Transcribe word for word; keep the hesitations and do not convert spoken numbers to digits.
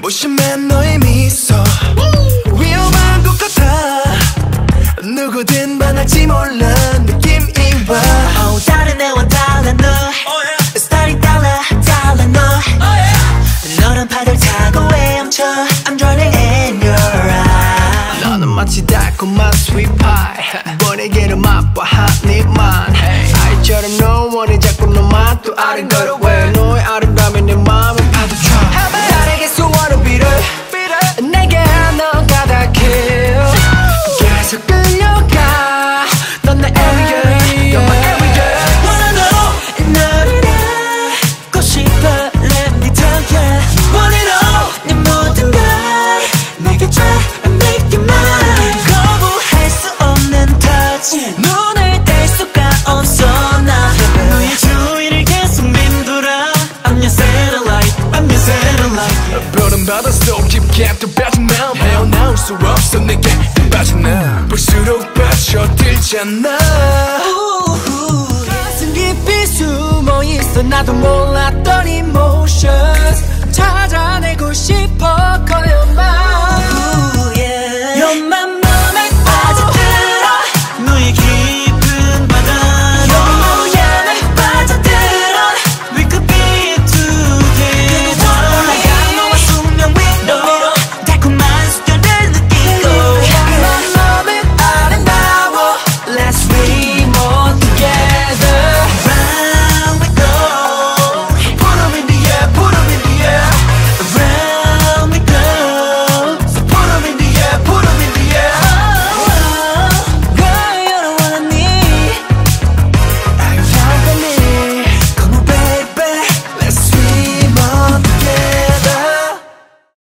무심한 너의 미소 위험한 것 같아. 누구든 반할지 몰라 느낌이 와. oh, 다른 애와 달라 너 oh, yeah. 스타일이 달라 달라 너 oh, yeah. 너란 파도를 타고 헤엄쳐 I'm drowning in your eyes. 너는 마치 달콤한 sweet pie 번에게를 맛봐 한 입만 아이처럼 너 원해 자꾸 너만 또 아른거려 왜 너의 아름다움이 내 맘을 파도쳐. 달에게 소원을 빌어 내게 너가 다 kill. 계속 끌려가 넌 내 everyday You're my everyday. Wanna know 너를 알고 싶어 Let me tell ya Want it all 네 모든 걸 내게 줘 Make you mine. 거부할 수 없는 touch 눈을 뗄 수가 없어 나 너의 주위를 계속 맴돌아 I'm your satellite I'm your satellite. 벼른 바닷속 깊게 또 빠지면 헤어나올 수 없어 내게 빠져나 볼수록 빠져들잖아. 가슴 깊이 숨어있어 나도 몰랐던 emotions 찾아내고 싶어 Call your mind.